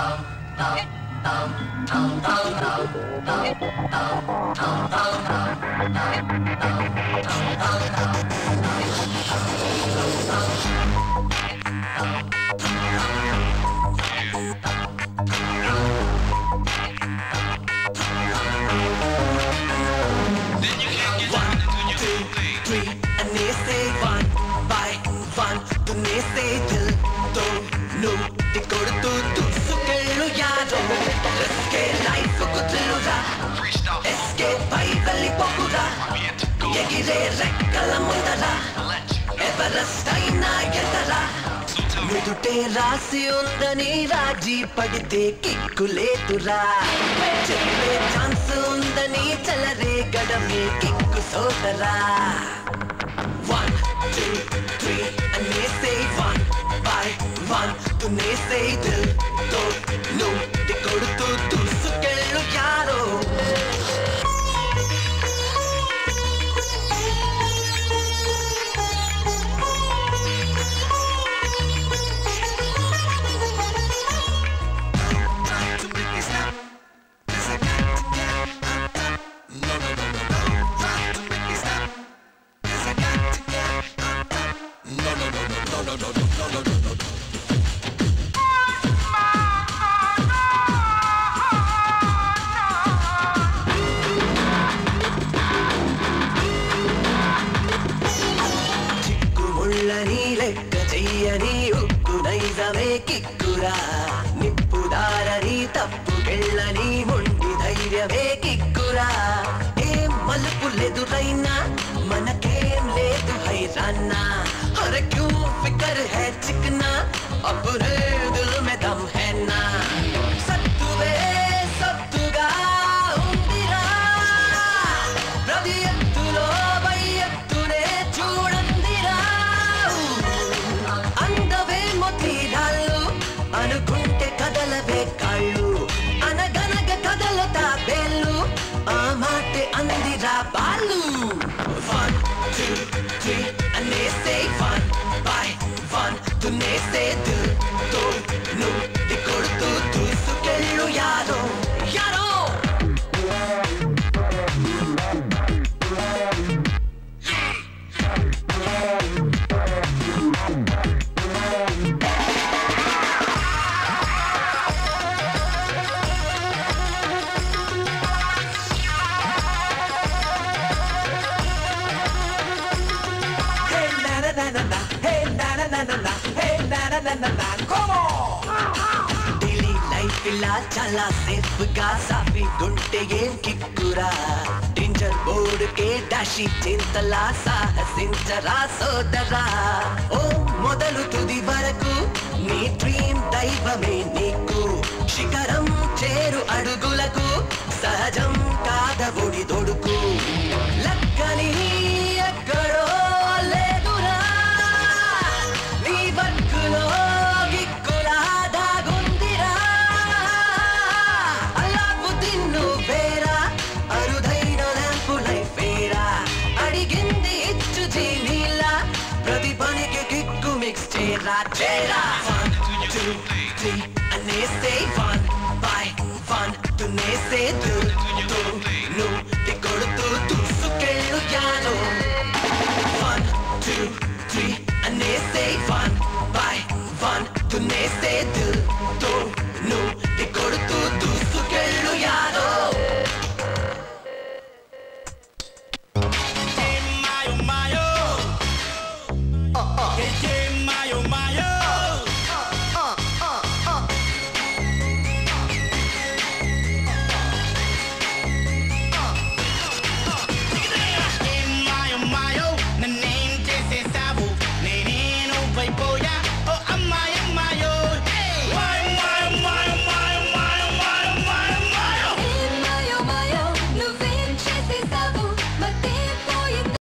రాసి ఉందని రాజీ పడితే కిక్కులేతురా చెప్పే ఛాన్స్ ఉందని చలరే గడమే కిక్కు సోదరా 1 2 3 అనేసే 1 by 1 తునేసే దిల్ తో నువ్వు కొడుతూ దూసుకెళ్ళు యారో లెక్క చెయ్యని ఉక్కు నైజమే కిక్కురా నిప్పుదారని తప్పుకెళ్ళని మొండి ధైర్యమే కిక్కురా ఏం మలుపులెదురైనా మనకేం లేదు హైరాన్నా हर क्यों फिकर है चिकना अपने दिल में दम है ना सत्तुवे सत्तुगा ఉందిరా ప్రతి ఎత్తులో పై ఎత్తునే చూడందిరా అందవేమో తీరాళ్ళు అనుకుంటే కదలవే కాళ్ళు అనగనగ కదలతా బేళ్ళు ఆ మాటే అందిరా బాళ్ళు 1 2 3 అనేసే 1 by 1 తునేసే దిల్ తో నువ్వు కొడుతూ దూసుకెళ్ళు యారో యారో డైలీ లైఫ్ ఇలా చాలా సేఫ్ గా సాఫీగుంటే ఏం కిక్కురా డేంజర్ బోర్డ్ కే డాషి చింతలా సాహసించరా సోదరా ఓ మొదలు తుది వరకు నీ డ్రీమ్ దైవమే నీకు శిఖరం చేరు అడుగులకు సహజం కాదవుడి దొడుకు లక్కని ఎక్కడో లేదురా నీ బతుకులో గిక్కులా దాగుందిరా అల్లావుద్దీన్ నువ్వేరా అరుదైన ల్యాంపు లైఫేరా అడిగింది ఇచ్చు జీనీలా ప్రతి పనికి గిక్కు మిక్స్ చేరా చేరా 1 2 3 అనేసే 1 by 1 తునేసే దిల్